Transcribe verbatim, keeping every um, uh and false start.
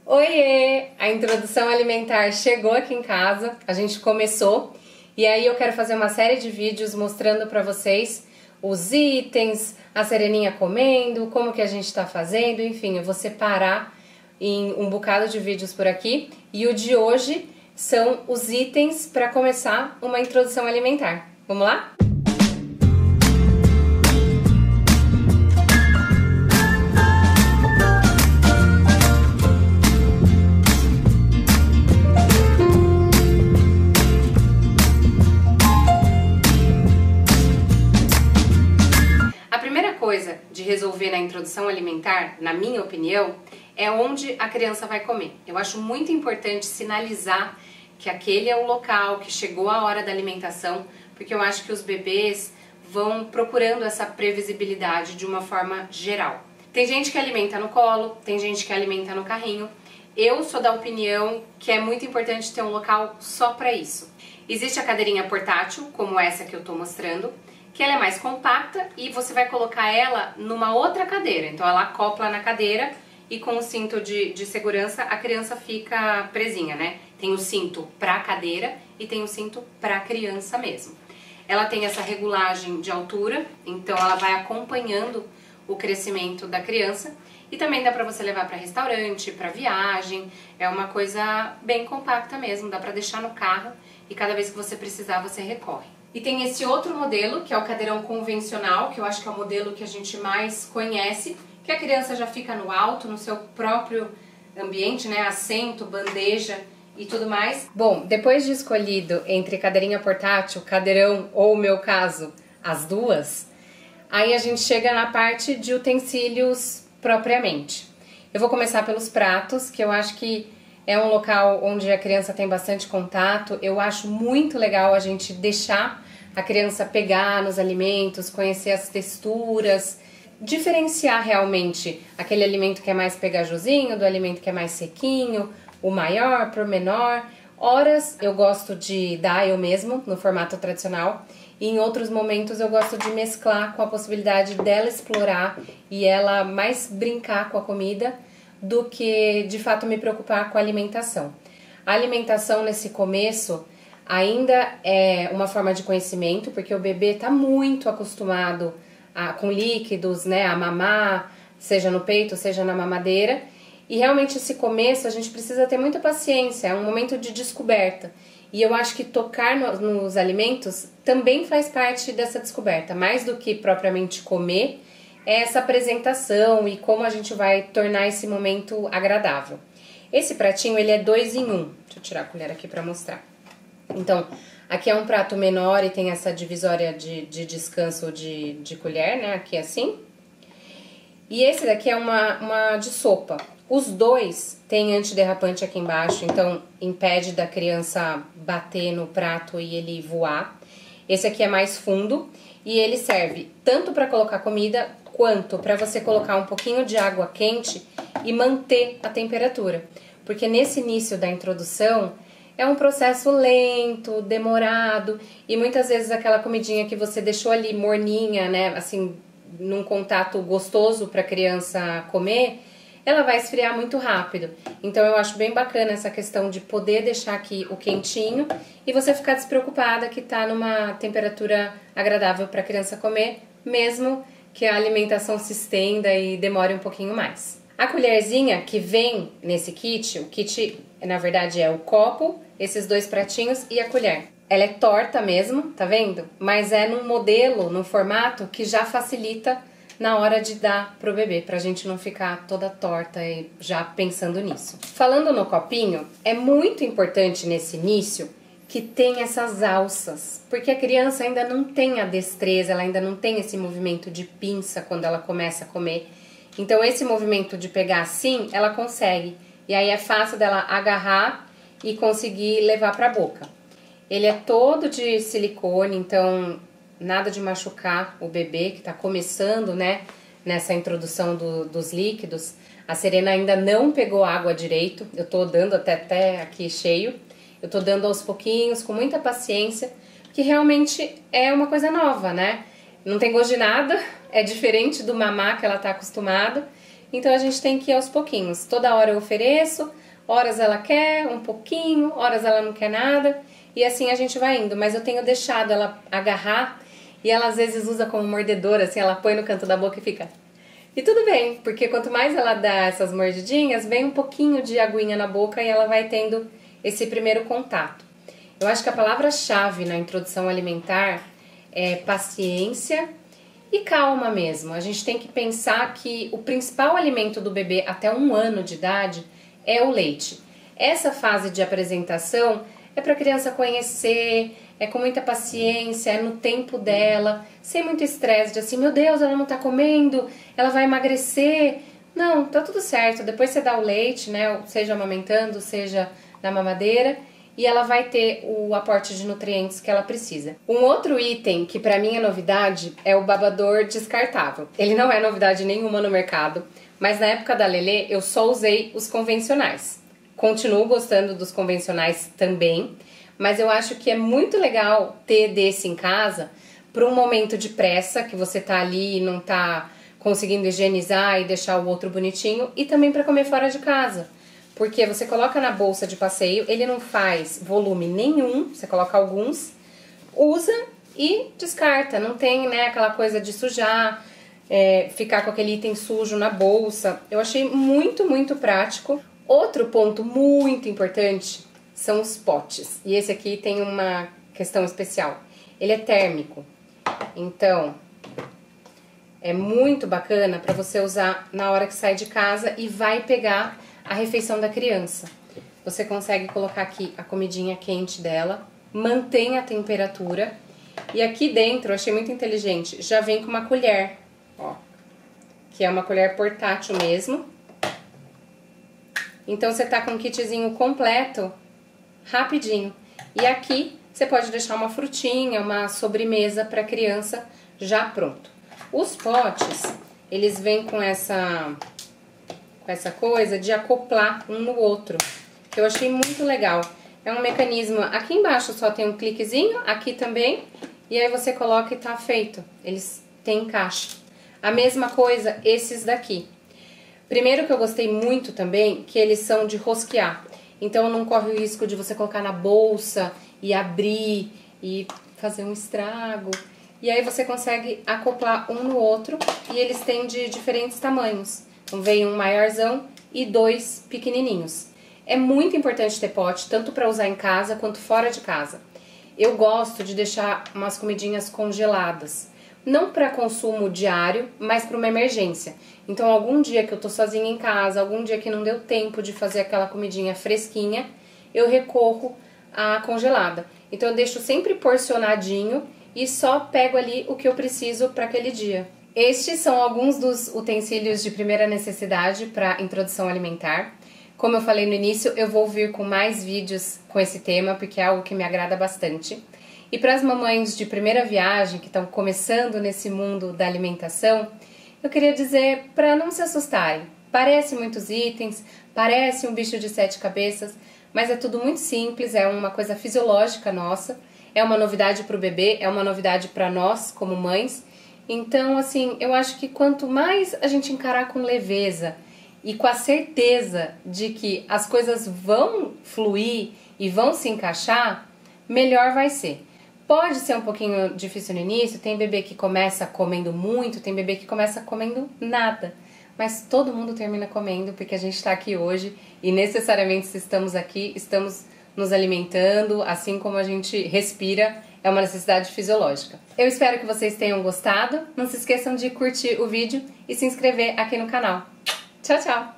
Oiê! A introdução alimentar chegou aqui em casa, a gente começou e aí eu quero fazer uma série de vídeos mostrando pra vocês os itens, a Sereninha comendo, como que a gente tá fazendo, enfim, eu vou separar em um bocado de vídeos por aqui e o de hoje são os itens para começar uma introdução alimentar. Vamos lá? Coisa de resolver na introdução alimentar, na minha opinião, é onde a criança vai comer. Eu acho muito importante sinalizar que aquele é o local, que chegou a hora da alimentação, porque eu acho que os bebês vão procurando essa previsibilidade de uma forma geral. Tem gente que alimenta no colo, tem gente que alimenta no carrinho. Eu sou da opinião que é muito importante ter um local só para isso. Existe a cadeirinha portátil, como essa que eu estou mostrando, que ela é mais compacta e você vai colocar ela numa outra cadeira. Então ela acopla na cadeira e com o cinto de, de segurança a criança fica presinha, né? Tem o cinto pra cadeira e tem o cinto pra criança mesmo. Ela tem essa regulagem de altura, então ela vai acompanhando o crescimento da criança e também dá pra você levar pra restaurante, pra viagem. É uma coisa bem compacta mesmo, dá pra deixar no carro e cada vez que você precisar você recorre. E tem esse outro modelo, que é o cadeirão convencional, que eu acho que é o modelo que a gente mais conhece, que a criança já fica no alto, no seu próprio ambiente, né, assento, bandeja e tudo mais. Bom, depois de escolhido entre cadeirinha portátil, cadeirão ou, no meu caso, as duas, aí a gente chega na parte de utensílios propriamente. Eu vou começar pelos pratos, que eu acho que é um local onde a criança tem bastante contato. Eu acho muito legal a gente deixar a criança pegar nos alimentos, conhecer as texturas, diferenciar realmente aquele alimento que é mais pegajosinho do alimento que é mais sequinho, o maior pro menor. Horas eu gosto de dar eu mesmo, no formato tradicional, e em outros momentos eu gosto de mesclar com a possibilidade dela explorar e ela mais brincar com a comida do que de fato me preocupar com a alimentação. A alimentação nesse começo ainda é uma forma de conhecimento, porque o bebê está muito acostumado a, com líquidos, né, a mamar, seja no peito, seja na mamadeira, e realmente esse começo a gente precisa ter muita paciência, é um momento de descoberta. E eu acho que tocar no, nos alimentos também faz parte dessa descoberta, mais do que propriamente comer, é essa apresentação e como a gente vai tornar esse momento agradável. Esse pratinho ele é dois em um. Deixa eu tirar a colher aqui para mostrar. Então, aqui é um prato menor e tem essa divisória de, de descanso de, de colher, né? Aqui assim. E esse daqui é uma, uma de sopa. Os dois têm antiderrapante aqui embaixo, então impede da criança bater no prato e ele voar. Esse aqui é mais fundo e ele serve tanto para colocar comida quanto para você colocar um pouquinho de água quente e manter a temperatura. Porque nesse início da introdução é um processo lento, demorado e muitas vezes aquela comidinha que você deixou ali morninha, né, assim, num contato gostoso para a criança comer, ela vai esfriar muito rápido. Então eu acho bem bacana essa questão de poder deixar aqui o quentinho e você ficar despreocupada que tá numa temperatura agradável para a criança comer, mesmo que a alimentação se estenda e demore um pouquinho mais. A colherzinha que vem nesse kit, o kit na verdade é o copo, esses dois pratinhos e a colher. Ela é torta mesmo, tá vendo? Mas é num modelo, num formato que já facilita na hora de dar pro bebê, pra gente não ficar toda torta e já pensando nisso. Falando no copinho, é muito importante nesse início que tem essas alças, porque a criança ainda não tem a destreza, ela ainda não tem esse movimento de pinça quando ela começa a comer. Então esse movimento de pegar assim, ela consegue. E aí é fácil dela agarrar e conseguir levar pra boca. Ele é todo de silicone, então nada de machucar o bebê que tá começando, né, nessa introdução do, dos líquidos. A Serena ainda não pegou água direito, eu tô dando até, até aqui cheio. Eu tô dando aos pouquinhos, com muita paciência, que realmente é uma coisa nova, né? Não tem gosto de nada, é diferente do mamar que ela tá acostumada. Então a gente tem que ir aos pouquinhos. Toda hora eu ofereço, horas ela quer um pouquinho, horas ela não quer nada, e assim a gente vai indo. Mas eu tenho deixado ela agarrar, e ela às vezes usa como mordedora, assim, ela põe no canto da boca e fica... E tudo bem, porque quanto mais ela dá essas mordidinhas, vem um pouquinho de aguinha na boca e ela vai tendo esse primeiro contato. Eu acho que a palavra-chave na introdução alimentar é paciência e calma mesmo. A gente tem que pensar que o principal alimento do bebê até um ano de idade é o leite. Essa fase de apresentação é para a criança conhecer, é com muita paciência, é no tempo dela, sem muito estresse de assim, meu Deus, ela não tá comendo, ela vai emagrecer. Não, tá tudo certo. Depois você dá o leite, né, seja amamentando, seja na mamadeira, e ela vai ter o aporte de nutrientes que ela precisa. Um outro item que pra mim é novidade é o babador descartável. Ele não é novidade nenhuma no mercado, mas na época da Lelê eu só usei os convencionais. Continuo gostando dos convencionais também, mas eu acho que é muito legal ter desse em casa para um momento de pressa, que você tá ali e não tá conseguindo higienizar e deixar o outro bonitinho, e também para comer fora de casa. Porque você coloca na bolsa de passeio, ele não faz volume nenhum, você coloca alguns, usa e descarta. Não tem, né, aquela coisa de sujar, é, ficar com aquele item sujo na bolsa. Eu achei muito, muito prático. Outro ponto muito importante são os potes. E esse aqui tem uma questão especial. Ele é térmico. Então, é muito bacana para você usar na hora que sai de casa e vai pegar a refeição da criança. Você consegue colocar aqui a comidinha quente dela, mantém a temperatura, e aqui dentro, eu achei muito inteligente, já vem com uma colher, ó, que é uma colher portátil mesmo. Então você tá com um kitzinho completo, rapidinho. E aqui você pode deixar uma frutinha, uma sobremesa para criança já pronto. Os potes, eles vêm com essa essa coisa de acoplar um no outro, que eu achei muito legal. É um mecanismo, aqui embaixo só tem um cliquezinho, aqui também, e aí você coloca e tá feito. Eles têm encaixe. A mesma coisa esses daqui. Primeiro que eu gostei muito também, que eles são de rosquear. Então não corre o risco de você colocar na bolsa e abrir e fazer um estrago. E aí você consegue acoplar um no outro, e eles têm de diferentes tamanhos. Então vem um maiorzão e dois pequenininhos. É muito importante ter pote, tanto para usar em casa quanto fora de casa. Eu gosto de deixar umas comidinhas congeladas. Não para consumo diário, mas para uma emergência. Então algum dia que eu tô sozinha em casa, algum dia que não deu tempo de fazer aquela comidinha fresquinha, eu recorro à congelada. Então eu deixo sempre porcionadinho e só pego ali o que eu preciso para aquele dia. Estes são alguns dos utensílios de primeira necessidade para introdução alimentar. Como eu falei no início, eu vou vir com mais vídeos com esse tema, porque é algo que me agrada bastante. E para as mamães de primeira viagem, que estão começando nesse mundo da alimentação, eu queria dizer para não se assustarem. Parece muitos itens, parece um bicho de sete cabeças, mas é tudo muito simples, é uma coisa fisiológica nossa, é uma novidade para o bebê, é uma novidade para nós como mães. Então, assim, eu acho que quanto mais a gente encarar com leveza e com a certeza de que as coisas vão fluir e vão se encaixar, melhor vai ser. Pode ser um pouquinho difícil no início, tem bebê que começa comendo muito, tem bebê que começa comendo nada. Mas todo mundo termina comendo, porque a gente está aqui hoje e necessariamente se estamos aqui, estamos nos alimentando, assim como a gente respira. É uma necessidade fisiológica. Eu espero que vocês tenham gostado. Não se esqueçam de curtir o vídeo e se inscrever aqui no canal. Tchau, tchau!